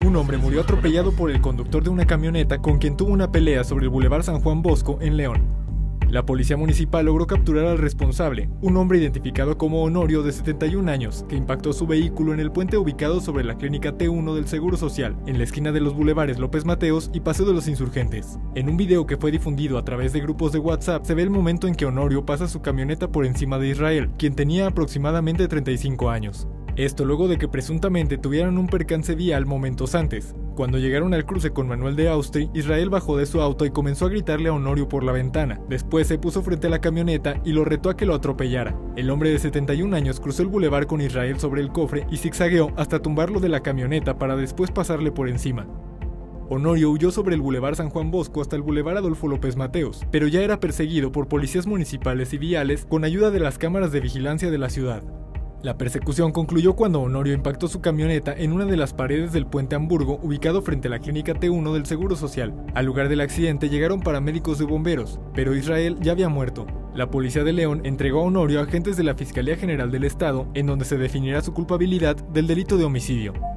Un hombre murió atropellado por el conductor de una camioneta con quien tuvo una pelea sobre el Boulevard San Juan Bosco en León. La policía municipal logró capturar al responsable, un hombre identificado como Honorio de 71 años, que impactó su vehículo en el puente ubicado sobre la clínica T1 del Seguro Social, en la esquina de los bulevares López Mateos y Paseo de los Insurgentes. En un video que fue difundido a través de grupos de WhatsApp, se ve el momento en que Honorio pasa su camioneta por encima de Israel, quien tenía aproximadamente 35 años. Esto luego de que presuntamente tuvieran un percance vial momentos antes. Cuando llegaron al cruce con Manuel de Austri, Israel bajó de su auto y comenzó a gritarle a Honorio por la ventana. Después se puso frente a la camioneta y lo retó a que lo atropellara. El hombre de 71 años cruzó el bulevar con Israel sobre el cofre y zigzagueó hasta tumbarlo de la camioneta para después pasarle por encima. Honorio huyó sobre el Boulevard San Juan Bosco hasta el Boulevard Adolfo López Mateos, pero ya era perseguido por policías municipales y viales con ayuda de las cámaras de vigilancia de la ciudad. La persecución concluyó cuando Honorio impactó su camioneta en una de las paredes del puente Hamburgo ubicado frente a la clínica T1 del Seguro Social. Al lugar del accidente llegaron paramédicos y bomberos, pero Israel ya había muerto. La policía de León entregó a Honorio a agentes de la Fiscalía General del Estado, en donde se definirá su culpabilidad del delito de homicidio.